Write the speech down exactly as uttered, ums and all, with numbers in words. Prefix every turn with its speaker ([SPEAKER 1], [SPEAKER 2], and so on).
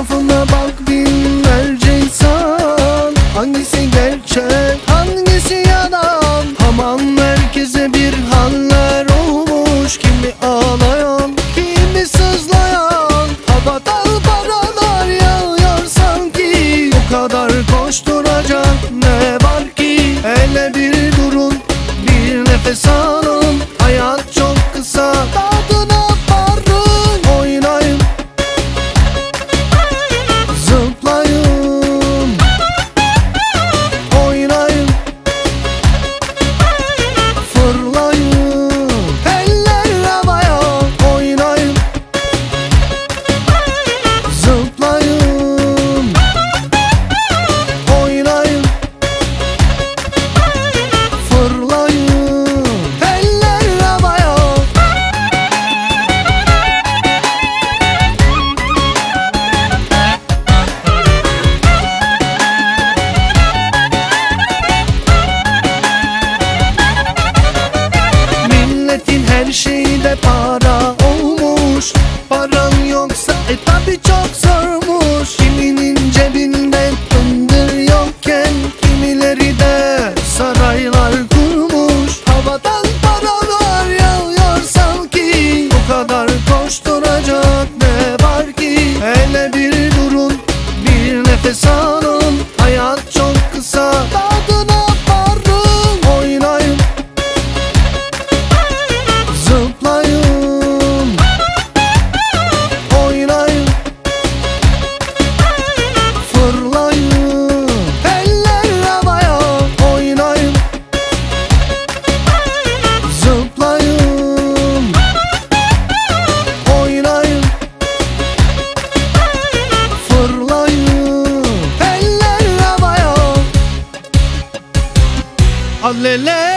[SPEAKER 1] Etrafına bak, binlerce insan. Hangisi gerçek, hangisi yalan? Aman herkese bir haller olmuş. Kimi ağlayan, kimi sızlayan. Havadan paralar yağıyor sanki. O kadar koşturacak ne var ki? Hele bir durun, bir nefes alın. Hayat çok kısa, tadına varın. Oynayın, zıplayın. Oynayın, fırlayın. Eller havaya. Oynayın, zıplayın. Oynayın, fırlayın. Eller havaya. Milletin her şeyi de para olmuş. Paran yoksa e tabi çok zormuş. Kiminin cebinde fındır yokken kimileri de saraylar kurmuş. Havadan paralar yağıyor sanki. O kadar koşturacak ne var ki? Hele bir durun, bir nefes alın. Hayat çok kısa, tadına varın. Oynayın, zıplayın. Oynayın, fırlayın. Eller havaya. Oynayın, zıplayın. Oynayın, fırlayın. Eller havaya. Allele.